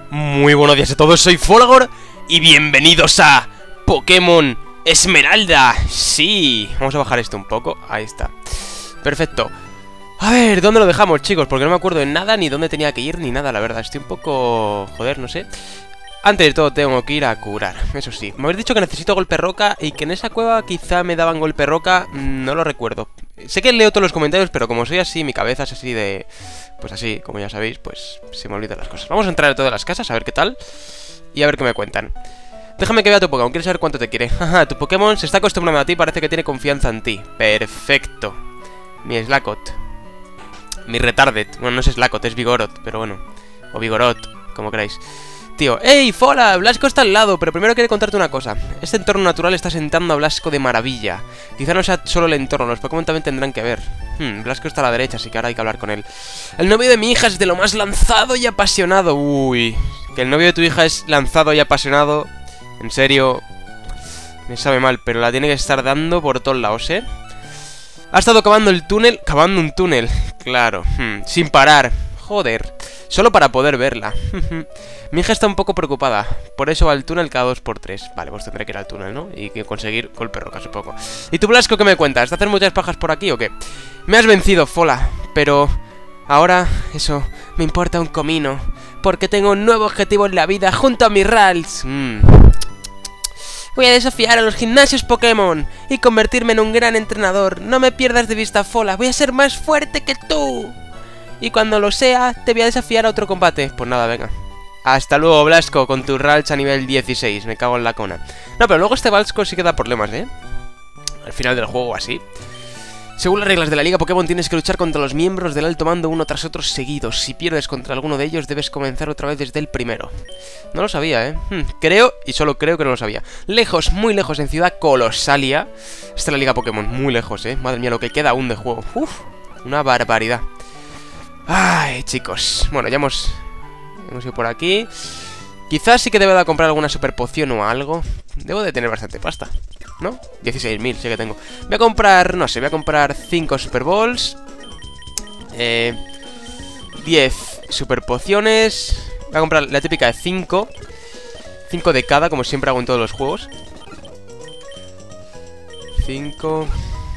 Muy buenos días a todos, soy Folagor y bienvenidos a Pokémon Esmeralda. Sí, vamos a bajar esto un poco, ahí está. Perfecto. A ver, ¿dónde lo dejamos, chicos? Porque no me acuerdo de nada, ni dónde tenía que ir, ni nada, la verdad. Estoy un poco... joder, no sé. Antes de todo tengo que ir a curar, eso sí. Me habéis dicho que necesito golpe roca y que en esa cueva quizá me daban golpe roca, no lo recuerdo. Sé que leo todos los comentarios, pero como soy así, mi cabeza es así de... pues así, como ya sabéis, pues se me olvidan las cosas. Vamos a entrar a todas las casas, a ver qué tal. Y a ver qué me cuentan. Déjame que vea tu Pokémon, quiero saber cuánto te quiere. Jaja, tu Pokémon se está acostumbrando a ti, parece que tiene confianza en ti. Perfecto. Mi Slacot. Mi Retarded. Bueno, no es Slacot, es Vigorot, pero bueno. O Vigorot, como queráis. Tío, ¡ey, Fola! Blasco está al lado, pero primero quiero contarte una cosa. Este entorno natural está sentando a Blasco de maravilla. Quizá no sea solo el entorno, los Pokémon también tendrán que ver. Blasco está a la derecha, así que ahora hay que hablar con él. El novio de mi hija es de lo más lanzado y apasionado. Uy, que el novio de tu hija es lanzado y apasionado. En serio, me sabe mal, pero la tiene que estar dando por todos lados, ¿eh? Ha estado cavando el túnel, cavando un túnel, claro, sin parar. Joder, solo para poder verla. Mi hija está un poco preocupada, por eso va al túnel cada 2×3. Vale, pues tendré que ir al túnel, ¿no? Y que conseguir golpe roca, supongo. ¿Y tú, Blasco, qué me cuentas? ¿Te hacen muchas pajas por aquí o qué? Me has vencido, Fola, pero... ahora, eso, me importa un comino, porque tengo un nuevo objetivo en la vida junto a mis Rals. Voy a desafiar a los gimnasios Pokémon y convertirme en un gran entrenador. No me pierdas de vista, Fola, voy a ser más fuerte que tú. Y cuando lo sea, te voy a desafiar a otro combate. Pues nada, venga. Hasta luego, Blasco, con tu Ralch a nivel 16. Me cago en la cona. No, pero luego este Blasco sí que da problemas, ¿eh? Al final del juego, así. Según las reglas de la Liga Pokémon, tienes que luchar contra los miembros del alto mando uno tras otro seguidos. Si pierdes contra alguno de ellos, debes comenzar otra vez desde el primero. No lo sabía, ¿eh? Creo, y solo creo que no lo sabía. Lejos, muy lejos, en Ciudad Colosalia. Esta es la Liga Pokémon, muy lejos, ¿eh? Madre mía, lo que queda aún de juego. Uf, una barbaridad. Ay, chicos. Bueno, ya hemos ido por aquí. Quizás sí que debo de comprar alguna super poción o algo. Debo de tener bastante pasta, ¿no? 16.000, sí que tengo. Voy a comprar, no sé, voy a comprar 5 super balls, 10 super pociones. Voy a comprar la típica de 5. 5 de cada, como siempre hago en todos los juegos. 5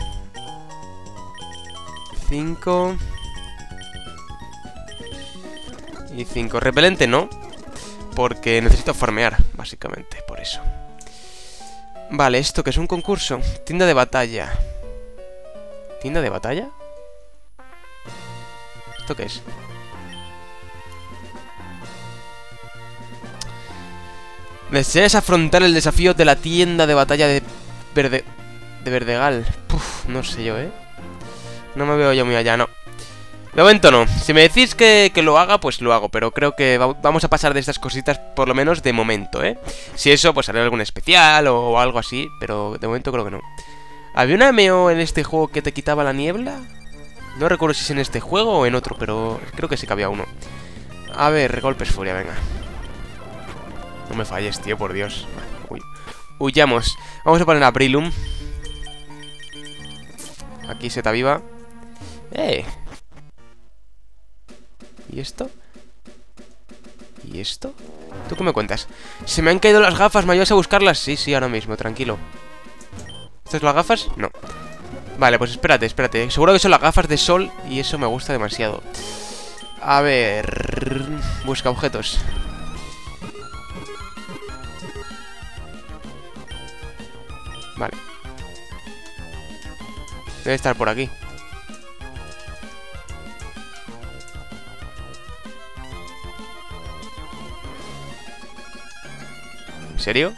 y 5. Repelente no, porque necesito farmear, básicamente, por eso. Vale, ¿esto que es un concurso? Tienda de batalla. ¿Tienda de batalla? ¿Esto qué es? ¿Deseas afrontar el desafío de la tienda de batalla de Verdegal? Puf, no sé yo, ¿eh? No me veo yo muy allá, no. De momento no. Si me decís que lo haga, pues lo hago. Pero creo que vamos a pasar de estas cositas, por lo menos de momento, ¿eh? Si eso, pues haré algún especial o algo así. Pero de momento creo que no. ¿Había una MEO en este juego que te quitaba la niebla? No recuerdo si es en este juego o en otro, pero creo que sí que había uno. A ver, golpes furia, venga. No me falles, tío, por Dios. Uy. Huyamos. Vamos a poner a Breloom. Aquí Seta viva. ¿Y esto? ¿Y esto? ¿Tú qué me cuentas? Se me han caído las gafas, ¿me ayudas a buscarlas? Sí, sí, ahora mismo, tranquilo. ¿Estas las gafas? No. Vale, pues espérate, espérate. Seguro que son las gafas de sol y eso me gusta demasiado. A ver... busca objetos. Vale. Debe estar por aquí. ¿En serio?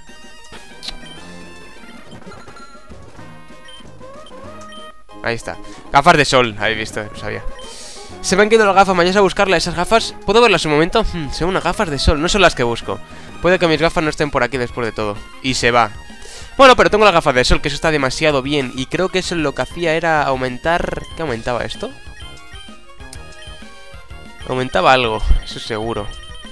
Ahí está. Gafas de sol, habéis visto, lo sabía. Se me han quedado las gafas, me ayudas a buscarlas. Esas gafas, ¿puedo verlas un momento? Son unas gafas de sol, no son las que busco. Puede que mis gafas no estén por aquí después de todo. Y se va. Bueno, pero tengo las gafas de sol, que eso está demasiado bien. Y creo que eso lo que hacía era aumentar... ¿Qué aumentaba esto? Aumentaba algo, eso seguro.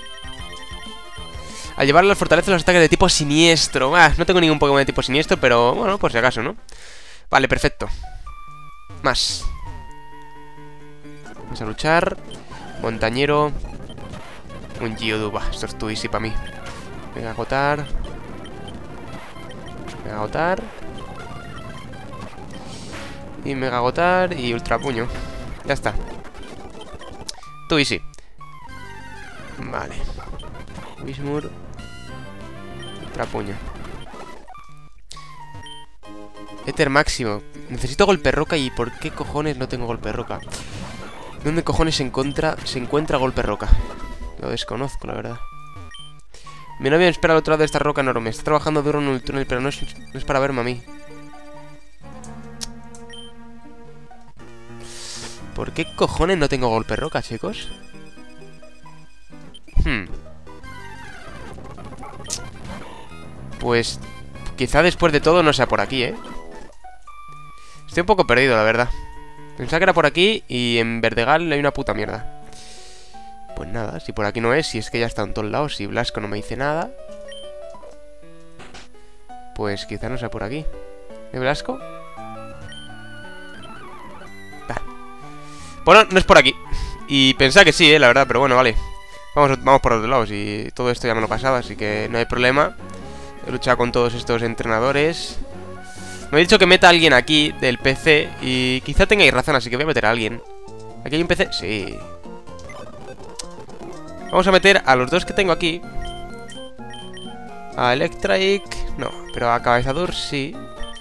Al llevar a las fortalezas los ataques de tipo siniestro. No tengo ningún Pokémon de tipo siniestro, pero bueno, por si acaso, ¿no? Vale, perfecto. Más. Vamos a luchar. Montañero. Un Geodude. Esto es too easy para mí. Mega agotar. Mega agotar. Y mega agotar. Y ultra puño. Ya está. Too easy. Vale. Whismur. Ultra puño. Éter máximo. Necesito golpe roca. ¿Y por qué cojones no tengo golpe roca? ¿Dónde cojones se encuentra golpe roca? Lo desconozco, la verdad. Mi novia me espera al otro lado de esta roca enorme. Está trabajando duro en el túnel, pero no es para verme a mí. ¿Por qué cojones no tengo golpe roca, chicos? Pues quizá después de todo no sea por aquí, ¿eh? Estoy un poco perdido, la verdad. Pensaba que era por aquí y en Verdegal hay una puta mierda. Pues nada, si por aquí no es, si es que ya está en todos lados, si Blasco no me dice nada, pues quizá no sea por aquí. ¿De Blasco? Bueno, no es por aquí. Y pensaba que sí, la verdad, pero bueno, vale. Vamos por los dos lados y todo esto ya me lo pasaba, así que no hay problema. He luchado con todos estos entrenadores. Me he dicho que meta a alguien aquí del PC y quizá tengáis razón, así que voy a meter a alguien. ¿Aquí hay un PC? Sí. Vamos a meter a los dos que tengo aquí. A Electric, no, pero a Cabezador sí.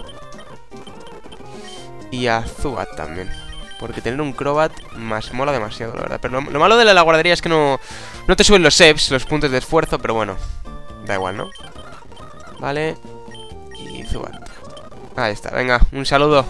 Y a Zubat también. Porque tener un Crobat más mola demasiado, la verdad. Pero lo malo de la guardería es que no te suben los EVs, los puntos de esfuerzo, pero bueno, da igual, ¿no? Vale. Y Zubat. Ahí está, venga, un saludo.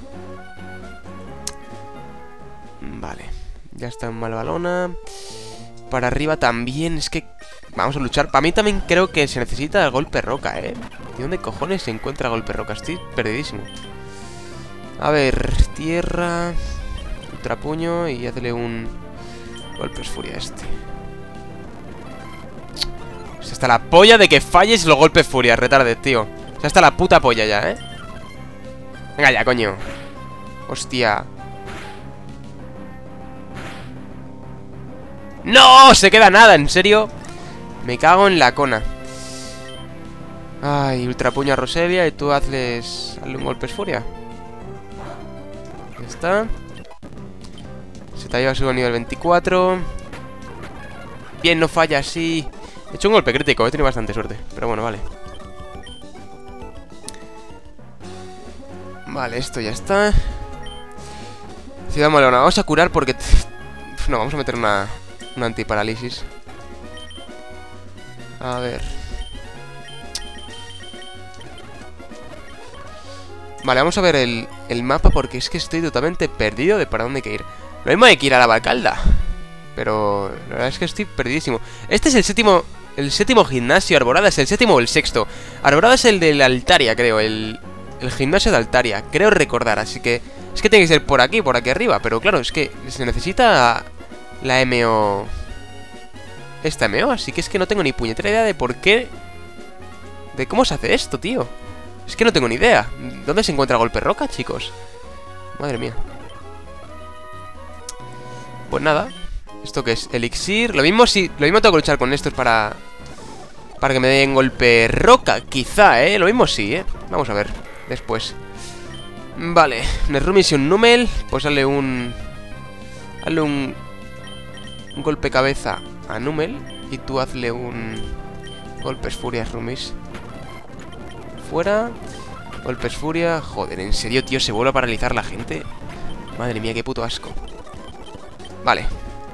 Vale. Ya está en Malvalona. Para arriba también, es que vamos a luchar. Para mí también creo que se necesita el golpe roca, ¿eh? ¿Y dónde cojones se encuentra golpe roca? Estoy perdidísimo. A ver, tierra. Ultrapuño y hazle un golpe furia a este. O sea, hasta la polla de que falles los golpes furia, retarde, tío. O sea, hasta la puta polla ya, ¿eh? Venga ya, coño. Hostia. ¡No! Se queda nada, ¿en serio? Me cago en la cona. Ay, ultrapuño a Roselia y tú hazle un golpe furia. Ya está. Se te ha llevado a nivel 24. Bien, no falla, sí. He hecho un golpe crítico, he tenido bastante suerte. Pero bueno, vale. Vale, esto ya está. Ciudad Malona, vamos a curar porque... No, vamos a meter una antiparálisis. A ver. Vale, vamos a ver el mapa porque es que estoy totalmente perdido de para dónde hay que ir. Lo mismo hay que ir a la Valcalda, pero la verdad es que estoy perdidísimo. Este es el séptimo gimnasio. Arborada es el séptimo o el sexto. Arborada es el de la Altaria, creo. El gimnasio de Altaria, creo recordar. Así que es que tiene que ser por aquí arriba. Pero claro, es que se necesita la MO. Esta MO, así que es que no tengo ni puñetera idea de por qué. De cómo se hace esto, tío. Es que no tengo ni idea. ¿Dónde se encuentra golpe roca, chicos? Madre mía. Pues nada. ¿Esto qué es? Elixir. Lo mismo tengo que luchar con estos para que me den golpe roca. Quizá, ¿eh? Lo mismo sí, ¿eh? Vamos a ver. Después. Vale. Nerrumis y un Numel. Pues hazle un golpe cabeza a Numel. Y tú hazle un golpes furia a Rumis. Fuera. Golpes furia. Joder, ¿en serio, tío? ¿Se vuelve a paralizar la gente? Madre mía, qué puto asco. Vale.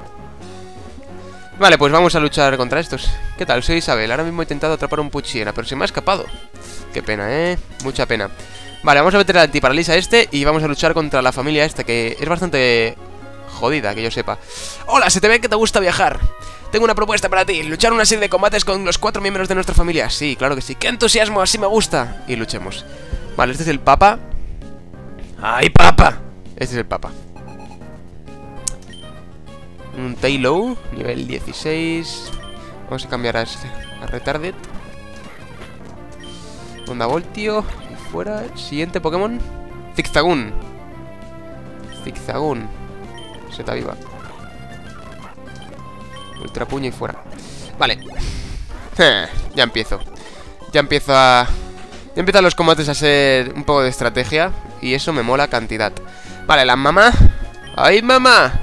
Vale, pues vamos a luchar contra estos. ¿Qué tal? Soy Isabel. Ahora mismo he intentado atrapar un Puchiera, pero se me ha escapado. Qué pena, ¿eh? Mucha pena. Vale, vamos a meter la antiparalisa a este y vamos a luchar contra la familia esta, que es bastante jodida, que yo sepa. Hola, se te ve que te gusta viajar. Tengo una propuesta para ti. Luchar una serie de combates con los 4 miembros de nuestra familia. Sí, claro que sí. ¡Qué entusiasmo! Así me gusta. Y luchemos. Vale, este es el Papa. ¡Ay, Papa! Este es el Papa. Un Taillow, nivel 16. Vamos a cambiar a Retarded. Onda Voltio. Y fuera. Siguiente Pokémon. Zigzagoon. Zigzagoon. Seta viva. Ultra puño y fuera. Vale. Ya empiezo. Ya empiezan los combates a ser un poco de estrategia. Y eso me mola cantidad. Vale, la mamá. ¡Ay, mamá!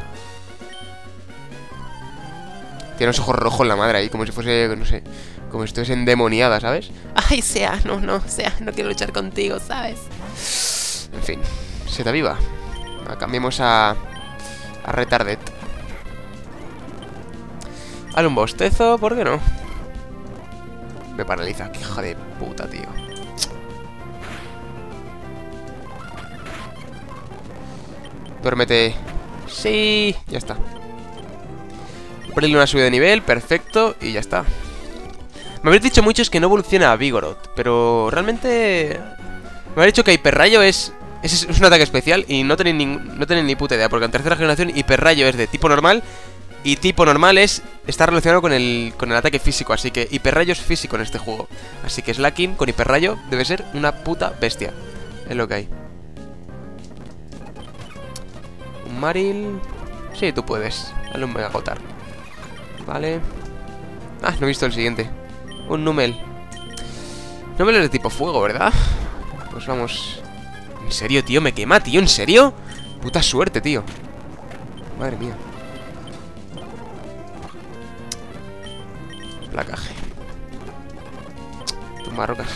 Tiene los ojos rojos la madre ahí, como si fuese, no sé, como si estuviese endemoniada, ¿sabes? Ay, Sea, no quiero luchar contigo, ¿sabes? En fin, Seta viva. Cambiemos a Retarded. Dale un bostezo, ¿por qué no? Me paraliza, qué hija de puta, tío. Duérmete. Sí, ya está. Ponerle una subida de nivel, perfecto, y ya está. Me habéis dicho muchos que no evoluciona a Vigoroth, pero realmente... Me habéis dicho que Hiperrayo es un ataque especial y no tenéis ni puta idea, porque en tercera generación Hiperrayo es de tipo normal y tipo normal está relacionado con el ataque físico, así que Hiperrayo es físico en este juego. Así que Slaking con Hiperrayo debe ser una puta bestia. Es lo que hay. Un Maril... Sí, tú puedes. Dale un Megagotar. Vale. Ah, no he visto el siguiente. Un Numel. Numel es de tipo fuego, ¿verdad? Pues vamos. ¿En serio, tío? ¿Me quema, tío? ¿En serio? Puta suerte, tío. Madre mía. Placaje. Tumba rocas.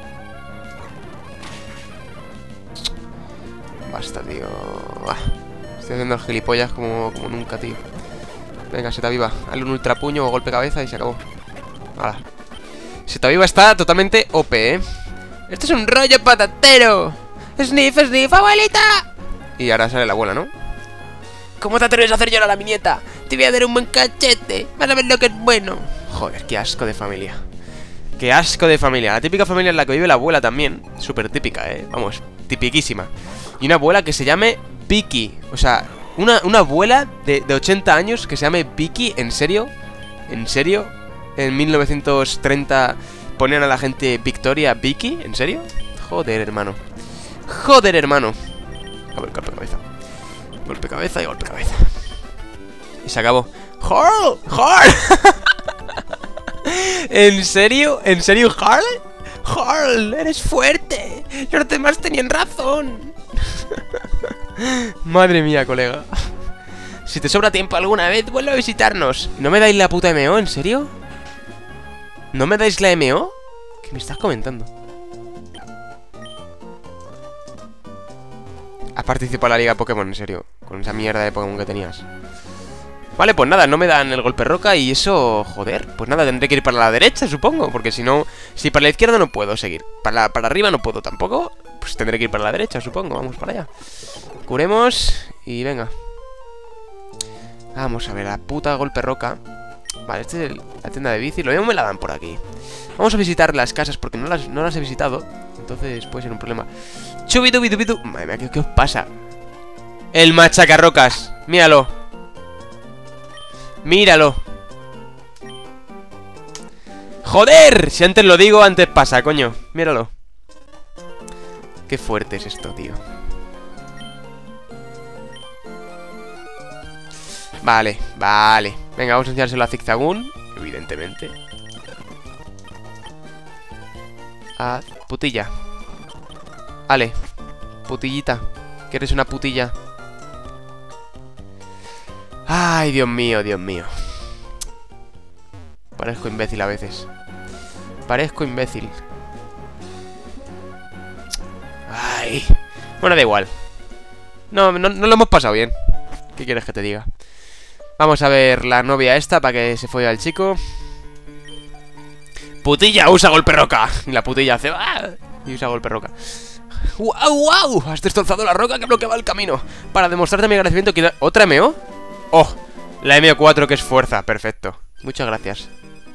Basta, tío. Estoy haciendo el gilipollas como nunca, tío. Venga, Seta viva. Hazle un ultra puño o golpe cabeza y se acabó. Hala. Seta viva está totalmente OP, ¿eh? ¡Esto es un rollo patatero! ¡Sniff, sniff, abuelita! Y ahora sale la abuela, ¿no? ¿Cómo te atreves a hacer llorar a mi nieta? Te voy a dar un buen cachete. Vas a ver lo que es bueno. Joder, qué asco de familia. Qué asco de familia. La típica familia en la que vive la abuela también. Súper típica, Vamos, tipiquísima. Y una abuela que se llame Vicky. O sea, una abuela de 80 años que se llame Vicky. ¿En serio? ¿En serio? En 1930 ponían a la gente Victoria Vicky. ¿En serio? Joder, hermano. Joder, hermano. A ver, golpe cabeza. Golpe cabeza y golpe cabeza. Y se acabó. ¡Harl! ¡Harl! ¿En serio? ¿En serio, Harl? ¡Harl! ¡Eres fuerte! Los demás tenían razón. Madre mía, colega. Si te sobra tiempo alguna vez, vuelve a visitarnos. ¿No me dais la puta MO? ¿En serio? ¿No me dais la MO? ¿Qué me estás comentando? Has participado en la liga Pokémon, en serio. Con esa mierda de Pokémon que tenías. Vale, pues nada, no me dan el golpe roca y eso... Joder, pues nada, tendré que ir para la derecha, supongo. Porque si no... Si para la izquierda no puedo seguir. Para arriba no puedo tampoco. Pues tendré que ir para la derecha, supongo. Vamos para allá. Curemos y venga. Vamos a ver, la puta golpe roca. Vale, este es la tienda de bici. Lo mismo me la dan por aquí. Vamos a visitar las casas porque no las he visitado. Entonces puede ser un problema. Chubidubidubidu. Madre mía, ¿qué os pasa? El machacarrocas. Míralo. Míralo. ¡Joder! Si antes lo digo, antes pasa, coño. Míralo. Qué fuerte es esto, tío. Vale, vale. Venga, vamos a enseñárselo a Zigzagoon. Evidentemente. A putilla. Vale. Putillita. Que eres una putilla. Ay, Dios mío, Dios mío. Parezco imbécil a veces. Parezco imbécil. Ay. Bueno, da igual. No lo hemos pasado bien. ¿Qué quieres que te diga? Vamos a ver la novia esta para que se folle al chico. Putilla, usa golpe roca. Y la putilla hace... ¡ah! Y usa golpe roca. ¡Wow, wow! Has destrozado la roca que bloqueaba el camino. Para demostrarte mi agradecimiento, ¿otra MO? ¡Oh! La MO4 que es fuerza. Perfecto. Muchas gracias.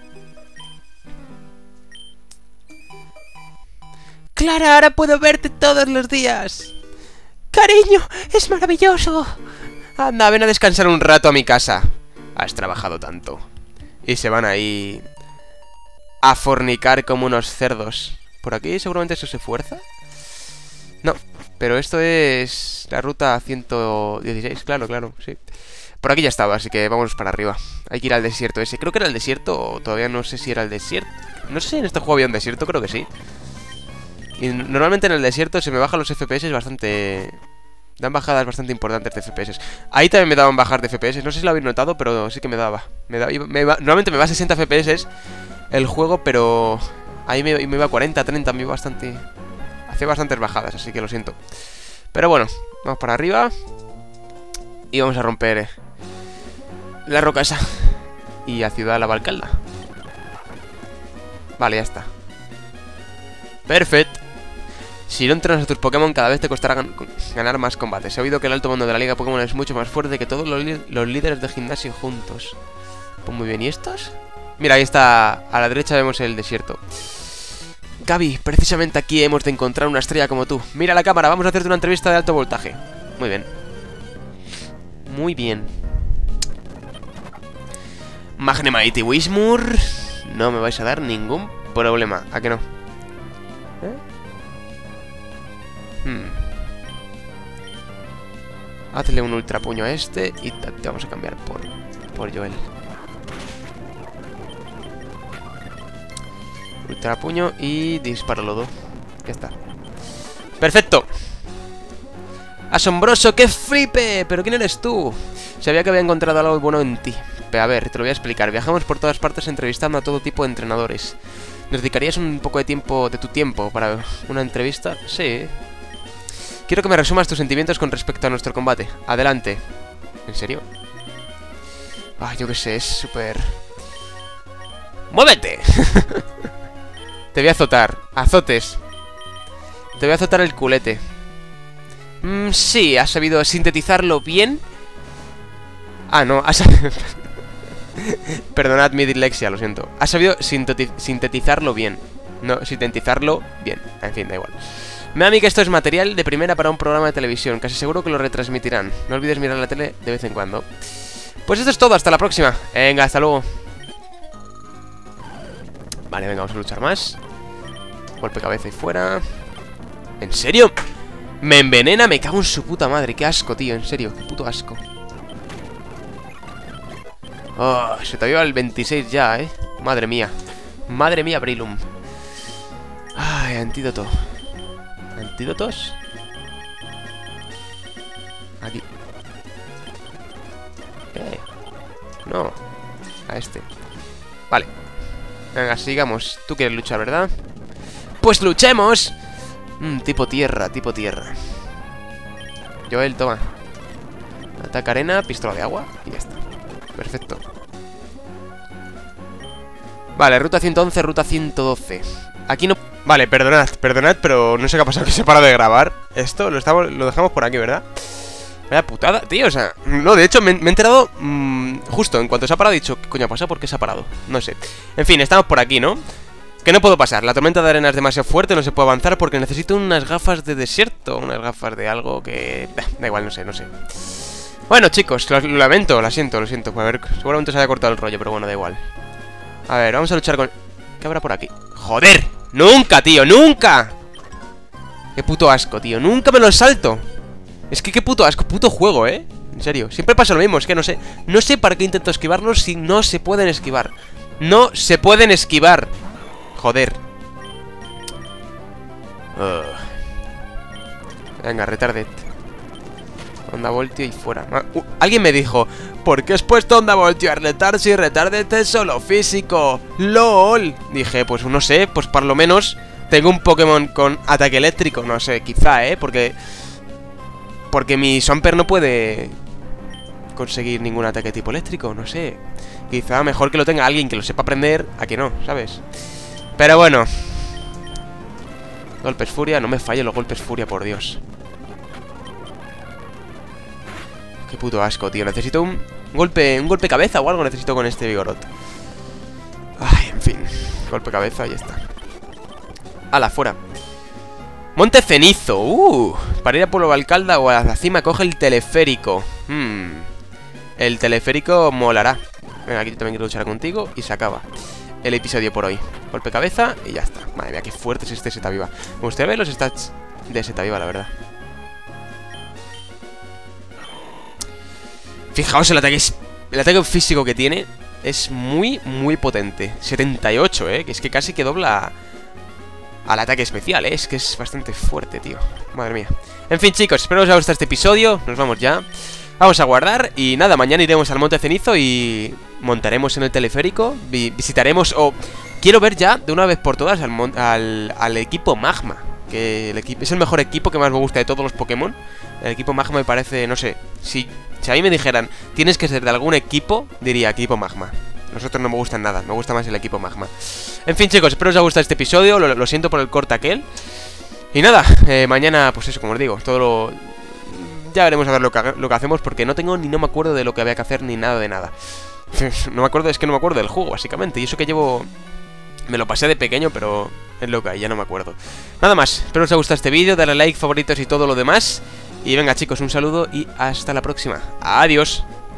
Clara, ahora puedo verte todos los días. Cariño, es maravilloso. Anda, ven a descansar un rato a mi casa. Has trabajado tanto. Y se van ahí a fornicar como unos cerdos. ¿Por aquí seguramente eso se fuerza? No, pero esto es la ruta 116, claro, sí. Por aquí ya estaba, así que vamos para arriba. Hay que ir al desierto ese. Creo que era el desierto, o todavía no sé si era el desierto. No sé si en este juego había un desierto, creo que sí. Y normalmente en el desierto se me bajan los FPS bastante... Dan bajadas bastante importantes de FPS. Ahí también me daban bajar de FPS. No sé si lo habéis notado, pero sí que me daba. Normalmente me va a 60 FPS el juego, pero... Ahí me iba a 40, 30, me iba bastante... Hacía bastantes bajadas, así que lo siento. Pero bueno, vamos para arriba. Y vamos a romper la roca esa. Y a Ciudad Lavalcalda. Vale, ya está. Perfecto. Si no entrenas a tus Pokémon, cada vez te costará ganar más combates. He oído que el alto mundo de la Liga Pokémon es mucho más fuerte que todos los líderes de gimnasio juntos. Pues muy bien, ¿y estos? Mira, ahí está, a la derecha vemos el desierto. Gaby, precisamente aquí hemos de encontrar una estrella como tú. Mira la cámara, vamos a hacerte una entrevista de alto voltaje. Muy bien. Muy bien. Magnemite y Whismur. No me vais a dar ningún problema, ¿a que no? Hazle un ultra puño a este y te vamos a cambiar por Joel. Ultra puño y disparo lodo. Ya está. ¡Perfecto! ¡Asombroso! ¡Qué flipe! ¿Pero quién eres tú? Sabía que había encontrado algo bueno en ti. Pero a ver, te lo voy a explicar. Viajamos por todas partes entrevistando a todo tipo de entrenadores. ¿Nos dedicarías un poco de tu tiempo para una entrevista? Sí. Quiero que me resumas tus sentimientos con respecto a nuestro combate. Adelante. ¿En serio? Ah, yo qué sé, es súper... ¡Muévete! Te voy a azotar. Azotes. Te voy a azotar el culete. Sí, has sabido sintetizarlo bien. Ah, no, has... Perdonad mi dislexia, lo siento. Has sabido sintetizarlo bien. No, sintetizarlo bien. En fin, da igual. Me da a mí que esto es material de primera para un programa de televisión. Casi seguro que lo retransmitirán. No olvides mirar la tele de vez en cuando. Pues esto es todo, hasta la próxima. Venga, hasta luego. Vale, venga, vamos a luchar más. Golpe cabeza y fuera. ¿En serio? Me envenena, me cago en su puta madre. Qué asco, tío, en serio, qué puto asco. Oh, se te iba el 26 ya, Madre mía. Madre mía, Brilum. Ay, antídoto. ¿Antídotos? Aquí. No. A este. Vale. Venga, sigamos. Tú quieres luchar, ¿verdad? ¡Pues luchemos! Tipo tierra, tipo tierra. Joel, toma. Ataca arena, pistola de agua y ya está. Perfecto. Vale, ruta 111, ruta 112. Aquí no... Vale, perdonad, pero no sé qué ha pasado, que se para de grabar. Esto lo dejamos por aquí, ¿verdad? Vaya putada, tío, o sea... No, de hecho, me he enterado justo en cuanto se ha parado, he dicho, ¿qué coño ha pasado? ¿Por qué se ha parado? No sé. En fin, estamos por aquí, ¿no? Que no puedo pasar, la tormenta de arena es demasiado fuerte, no se puede avanzar porque necesito unas gafas de desierto. Unas gafas de algo que... Da igual, no sé. Bueno, chicos, lo lamento, lo siento. Pues a ver, seguramente se haya cortado el rollo, pero bueno, da igual. A ver, vamos a luchar con... ¿Qué habrá por aquí? ¡Joder! ¡Nunca, tío! ¡Nunca! ¡Qué puto asco, tío! ¡Nunca me lo salto! Es que qué puto asco, puto juego, En serio, siempre pasa lo mismo, es que no sé. No sé para qué intento esquivarlos si no se pueden esquivar. ¡No se pueden esquivar! Joder. Venga, retarded. Onda voltio y fuera. Alguien me dijo, ¿por qué has puesto onda voltio a retard si retarded es solo físico? ¡LOL! Dije, pues no sé, pues por lo menos tengo un Pokémon con ataque eléctrico. No sé, quizá, porque mi Swampert no puede conseguir ningún ataque tipo eléctrico, no sé. Quizá mejor que lo tenga alguien que lo sepa aprender a que no, ¿sabes? Pero bueno. Golpes furia, no me fallen los golpes furia, por Dios. Qué puto asco, tío. Necesito un golpe cabeza o algo necesito con este Vigorot. Ay, en fin. Golpe cabeza y ya está. ¡Hala, fuera! Monte Cenizo. Para ir a Pueblo Valcalda o a la cima coge el teleférico. El teleférico molará. Venga, aquí yo también quiero luchar contigo y se acaba el episodio por hoy. Golpe cabeza y ya está. Madre mía, qué fuerte es este Setaviva. Me gustaría ver los stats de Setaviva, la verdad. Fijaos el ataque físico que tiene. Es muy, muy potente. 78, que es que casi que dobla al ataque especial, es que es bastante fuerte, tío. Madre mía. En fin, chicos, espero que os haya gustado este episodio. Nos vamos ya. Vamos a guardar y nada, mañana iremos al Monte Cenizo y montaremos en el teleférico, visitaremos o... Quiero ver ya, de una vez por todas, al equipo Magma, que es el mejor equipo que más me gusta de todos los Pokémon. El equipo Magma me parece, no sé, si a mí me dijeran, tienes que ser de algún equipo, diría equipo Magma. Nosotros no me gustan nada, me gusta más el equipo Magma. En fin, chicos, espero os haya gustado este episodio, lo siento por el corte aquel. Y nada, mañana, pues eso, como os digo, ya veremos a ver lo que hacemos, porque no me acuerdo de lo que había que hacer ni nada de nada. No me acuerdo, es que no me acuerdo del juego, básicamente. Y eso que llevo... Me lo pasé de pequeño, pero es lo que hay, ya no me acuerdo. Nada más, espero os haya gustado este vídeo, darle like, favoritos y todo lo demás. Y venga, chicos, un saludo y hasta la próxima. Adiós.